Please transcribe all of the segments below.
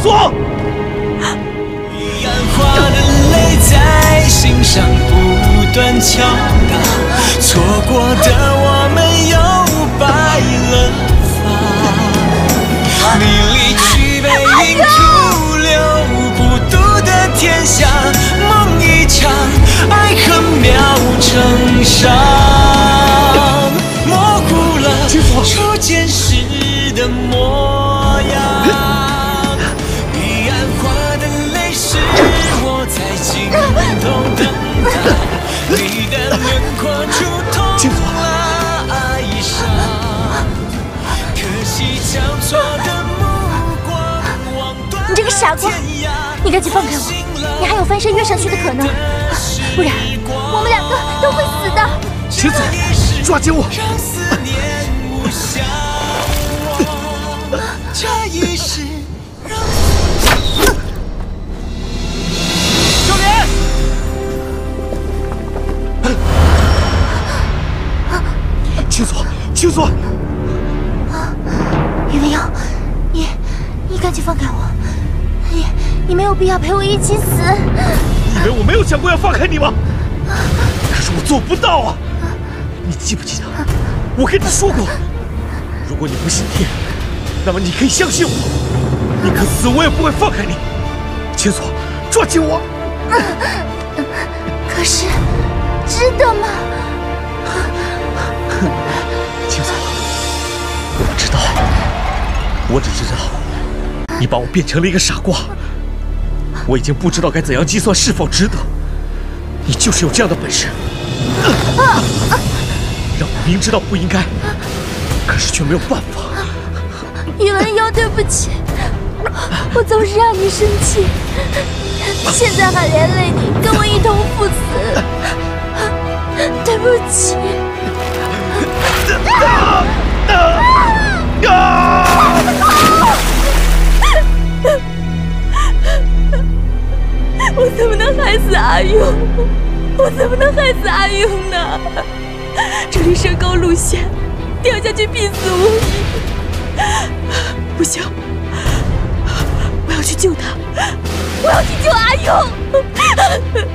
所。 雨暗花的泪在心上不断敲打，错过的我们又白了发。你离去背影徒留孤独的天下，梦一场，爱恨秒成伤，模糊了初见时的模样。彼岸花的泪是我在心头等待，你的轮廓触痛了哀伤，可惜交错的目光望断了天涯。 你这个傻瓜，你赶紧放开我，你还有翻身跃上去的可能，不然我们两个都会死的。 秦子，抓紧我！ 这一世少年，青锁，青锁！ 宇文瑶，你赶紧放开我，你没有必要陪我一起死。 你以为我没有讲过要放开你吗？可是我做不到啊！你记不记得我跟你说过，如果你不信天，那么你可以相信我，宁可死我也不会放开你。青锁，抓紧我！ 可是，值得吗？ 青锁，我知道，我只知道你把我变成了一个傻瓜，我已经不知道该怎样计算是否值得。你就是有这样的本事，让我明知道不应该，可是却没有办法。 宇文瑶，对不起，我总是让你生气，现在还连累你跟我一同赴死，对不起。我怎么能害死阿勇？我怎么能害死阿勇呢？这里山高路险，掉下去必死无疑。不行，我要去救他，我要去救阿勇。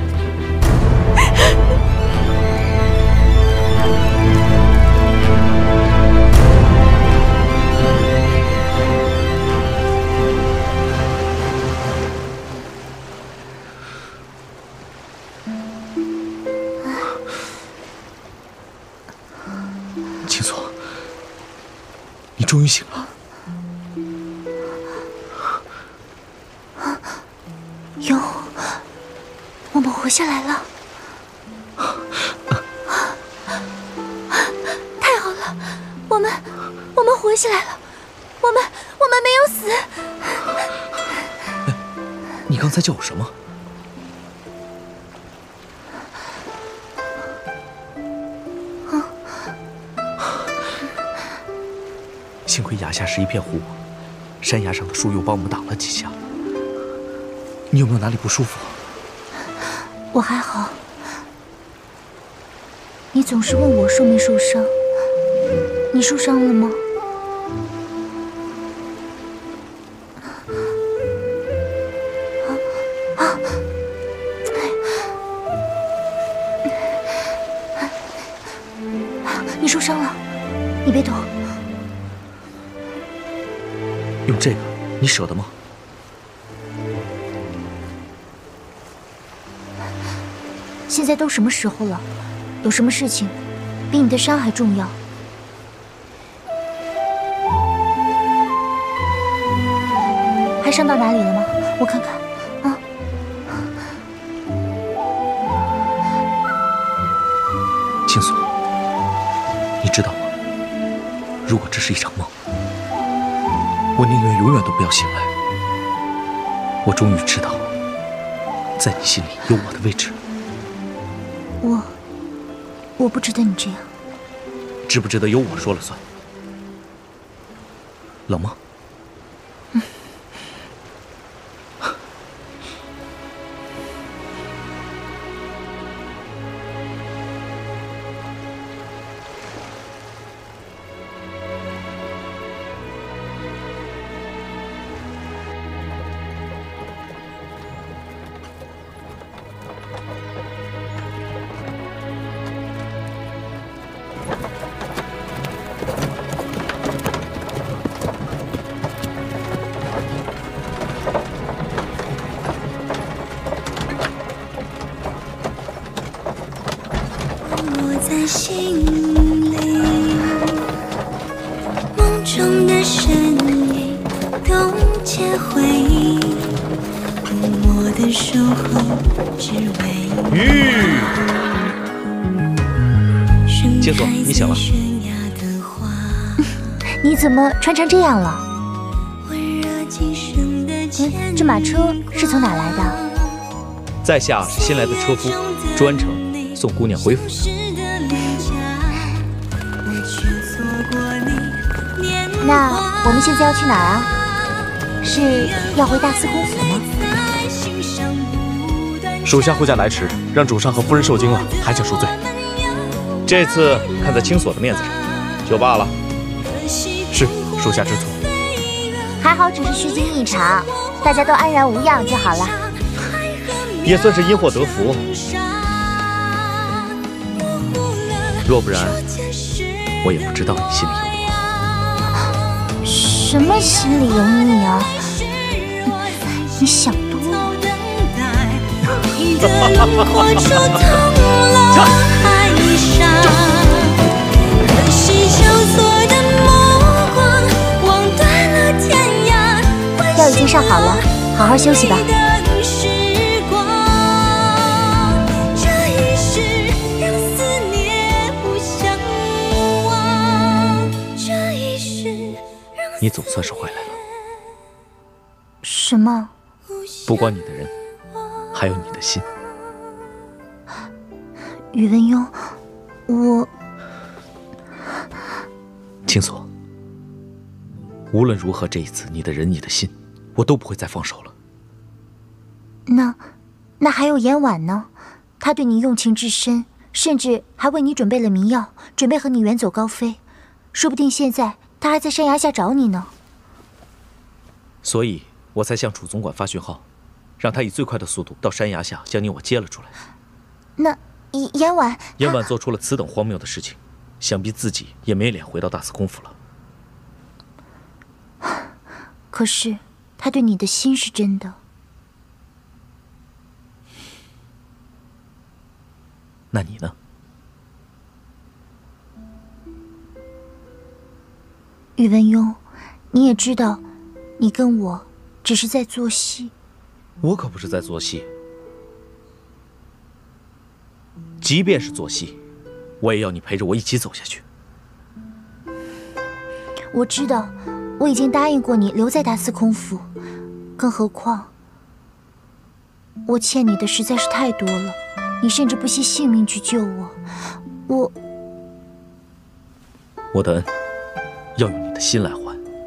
青锁，你终于醒了。 勇，我们活下来了，太好了，我们活下来了，我们没有死。 你刚才叫我什么？幸亏崖下是一片湖，山崖上的树又帮我们挡了几下。你有没有哪里不舒服？ 我还好。你总是问我受没受伤，你受伤了吗？你受伤了，你别抖。 用这个，你舍得吗？ 现在都什么时候了，有什么事情比你的伤还重要？还伤到哪里了吗？我看看。啊， 青锁，你知道吗？如果这是一场梦，我宁愿永远都不要醒来。我终于知道，在你心里有我的位置。 我不值得你这样。 值不值得由我说了算。冷吗？ 的心里，梦中的身影冻结回忆，默默的守候，只为玉。青锁，你醒了。 你怎么穿成这样了？这马车是从哪来的？ 在下是新来的车夫，专程送姑娘回府的。 那我们现在要去哪儿啊？是要回大司空府吗？ 属下护驾来迟，让主上和夫人受惊了，还请恕罪。 这次看在青锁的面子上，就罢了。 是，属下知错。 还好只是虚惊一场，大家都安然无恙就好了。 也算是因祸得福。若不然，我也不知道你心里有我。 什么心里有你啊？你想多了。 你的轮廓触痛了哀伤，可惜相锁的目光望断了天涯。 药已经上好了，好好休息吧。 你总算是回来了。 什么？ 不光你的人，还有你的心。 宇文邕，我…… 青锁，无论如何，这一次你的人，你的心，我都不会再放手了。 那还有严婉呢？他对你用情至深，甚至还为你准备了迷药，准备和你远走高飞。说不定现在他还在山崖下找你呢。 所以我才向楚总管发讯号，让他以最快的速度到山崖下将你我接了出来。 那严婉， 严婉做出了此等荒谬的事情，想必自己也没脸回到大司空府了。 可是他对你的心是真的。 那你呢？ 宇文邕，你也知道，你跟我只是在做戏。 我可不是在做戏，即便是做戏，我也要你陪着我一起走下去。 我知道，我已经答应过你留在大司空府，更何况我欠你的实在是太多了，你甚至不惜性命去救我， 我的恩要用你的心来还。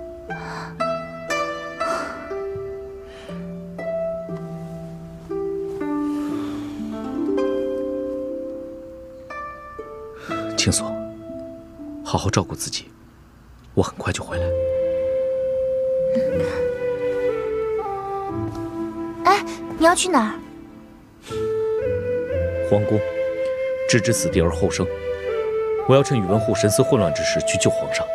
青锁，好好照顾自己，我很快就回来。 哎，你要去哪儿？ 皇宫，置之死地而后生。我要趁宇文护神思混乱之时去救皇上。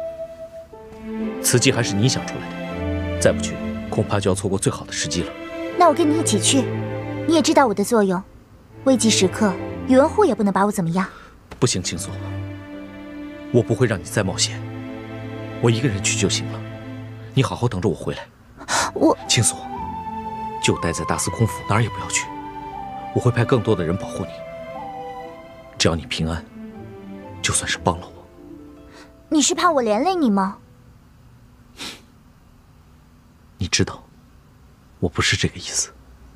此计还是你想出来的，再不去，恐怕就要错过最好的时机了。 那我跟你一起去，你也知道我的作用，危急时刻，宇文护也不能把我怎么样。 不行，青锁，我不会让你再冒险，我一个人去就行了。你好好等着我回来。青锁，就待在大司空府，哪儿也不要去。我会派更多的人保护你。只要你平安，就算是帮了我。 你是怕我连累你吗？ 你知道，我不是这个意思。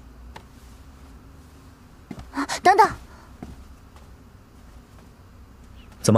等等。 怎么？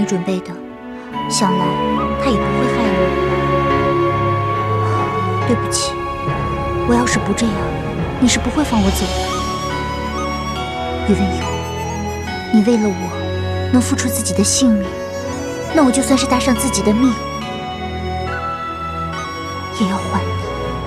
准备的，想来他也不会害你。对不起，我要是不这样，你是不会放我走的。宇文友，你为了我能付出自己的性命，那我就算是搭上自己的命，也要还你。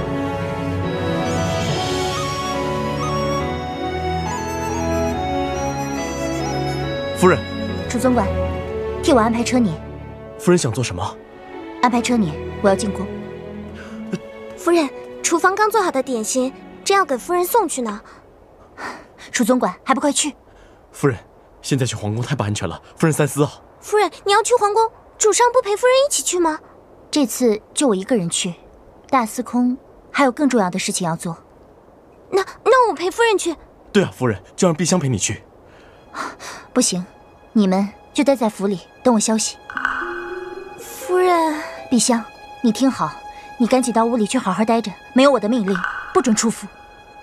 夫人， 楚总管，替我安排车辇。 夫人想做什么？ 安排车辇，我要进宫。 夫人，厨房刚做好的点心，正要给夫人送去呢。 楚总管，还不快去！ 夫人，现在去皇宫太不安全了，夫人三思啊！ 夫人，你要去皇宫，主上不陪夫人一起去吗？ 这次就我一个人去，大司空还有更重要的事情要做。 那我陪夫人去。 对啊，夫人，就让碧香陪你去。 不行，你们就待在府里等我消息。 夫人， 碧香，你听好，你赶紧到屋里去好好待着，没有我的命令，不准出府。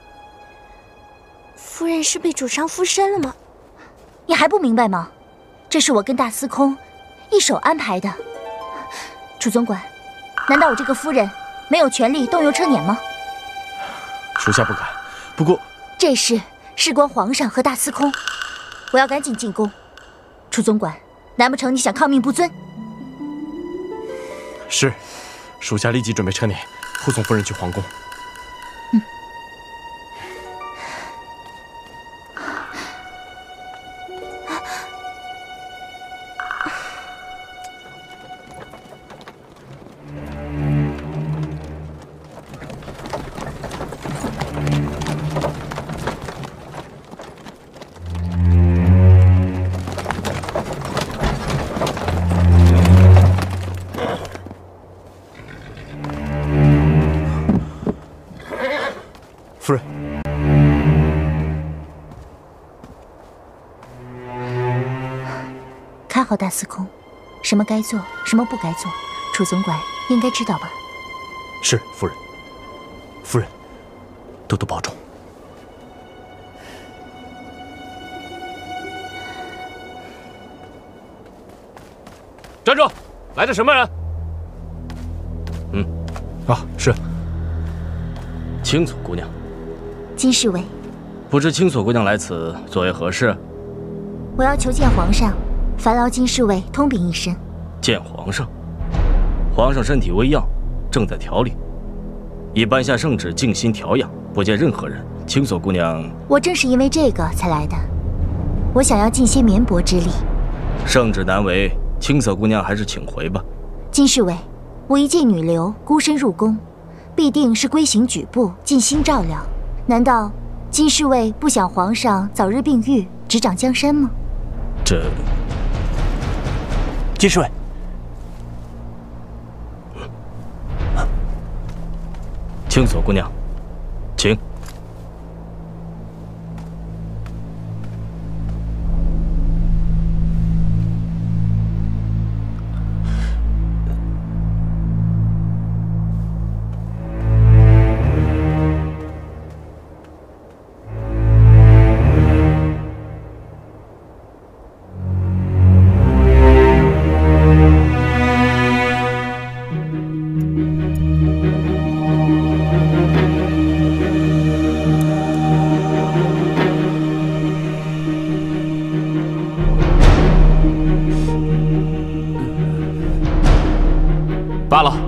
夫人是被主上附身了吗？ 你还不明白吗？这是我跟大司空一手安排的。楚总管，难道我这个夫人没有权利动用车辇吗？ 属下不敢，不过这事事关皇上和大司空，我要赶紧进宫。楚总管，难不成你想抗命不遵？ 是，属下立即准备车辇，护送夫人去皇宫。夫人， 看好大司空，什么该做，什么不该做，楚总管应该知道吧？ 是夫人。夫人，多多保重。 站住！来的什么人？ 是。 青锁姑娘。 金侍卫， 不知青锁姑娘来此作为何事？ 我要求见皇上，烦劳金侍卫通禀一声。 见皇上？皇上身体微恙，正在调理，已颁下圣旨静心调养，不见任何人。青锁姑娘， 我正是因为这个才来的，我想要尽些绵薄之力。 圣旨难违，青锁姑娘还是请回吧。 金侍卫，我一介女流，孤身入宫，必定是规行矩步，尽心照料。难道金侍卫不想皇上早日病愈，执掌江山吗？ 这， 金侍卫， 青锁姑娘，请。 罢了，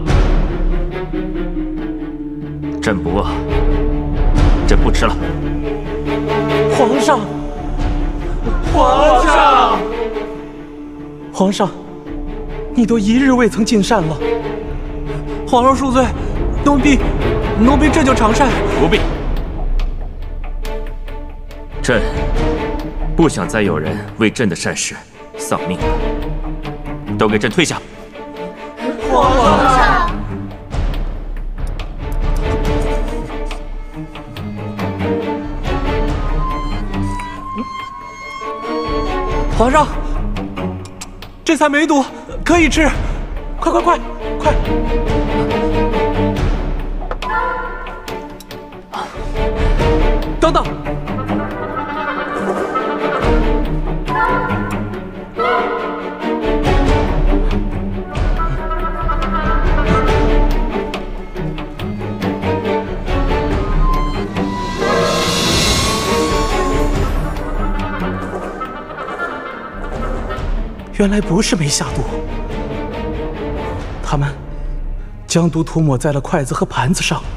朕不饿，朕不吃了。 皇上，皇上，皇上，你都1日未曾进膳了。皇上恕罪，奴婢这就尝膳。 不必，朕不想再有人为朕的善事丧命了。都给朕退下！ 皇上，皇上，这菜没毒，可以吃，快！等等， 原来不是没下毒，他们将毒涂抹在了筷子和盘子上。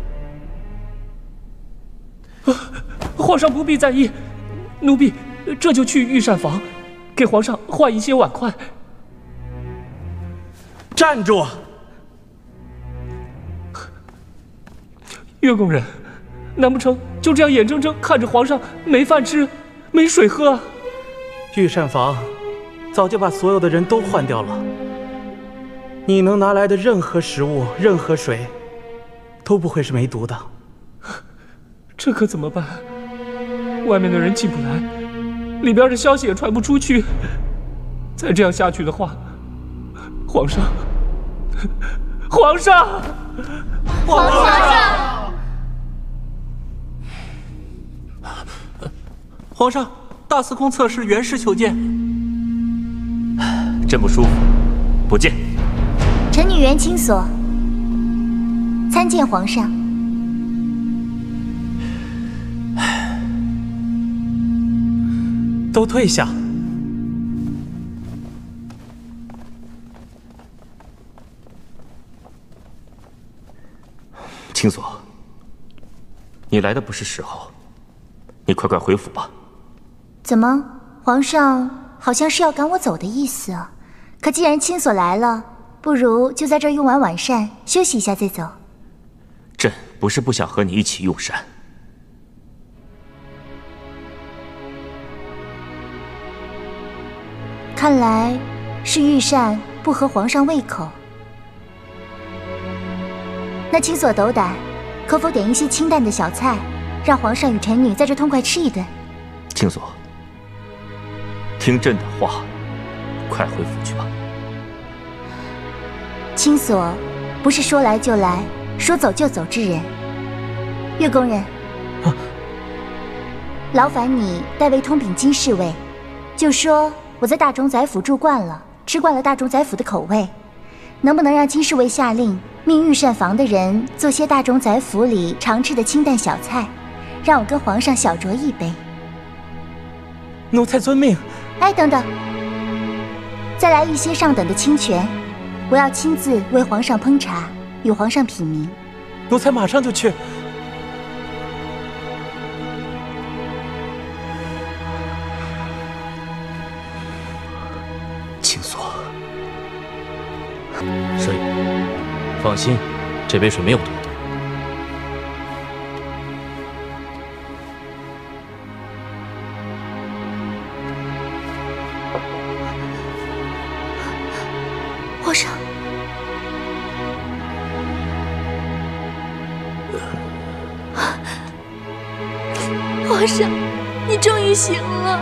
皇上不必在意，奴婢这就去御膳房，给皇上换一些碗筷。 站住！ 岳宫人，难不成就这样眼睁睁看着皇上没饭吃、没水喝？ 御膳房早就把所有的人都换掉了，你能拿来的任何食物、任何水，都不会是没毒的。 这可怎么办？外面的人进不来，里边的消息也传不出去。再这样下去的话，皇上，皇上， 皇上！ 皇上，大司空侧室袁氏求见。 朕不舒服，不见。 臣女袁清所参见皇上。 都退下。 清所，你来的不是时候，你快快回府吧。 怎么，皇上好像是要赶我走的意思啊？可既然清所来了，不如就在这儿用完晚膳，休息一下再走。 朕不是不想和你一起用膳。 看来是御膳不合皇上胃口。那清所斗胆，可否点一些清淡的小菜，让皇上与臣女在这痛快吃一顿？ 清所，听朕的话，快回府去吧。 清所不是说来就来、说走就走之人。岳宫人，劳烦你代为通禀金侍卫，就说我在大冢宰府住惯了，吃惯了大冢宰府的口味，能不能让金侍卫下令，命御膳房的人做些大冢宰府里常吃的清淡小菜，让我跟皇上小酌一杯？ 奴才遵命。 哎，等等，再来一些上等的清泉，我要亲自为皇上烹茶，与皇上品茗。 奴才马上就去。 清所， 舍友，放心，这杯水没有毒。 皇上，皇上，你终于醒了。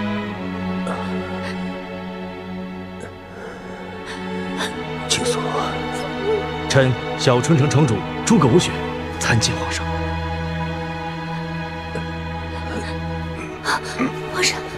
清所， 臣小春城城主诸葛无雪参见皇上。 皇上。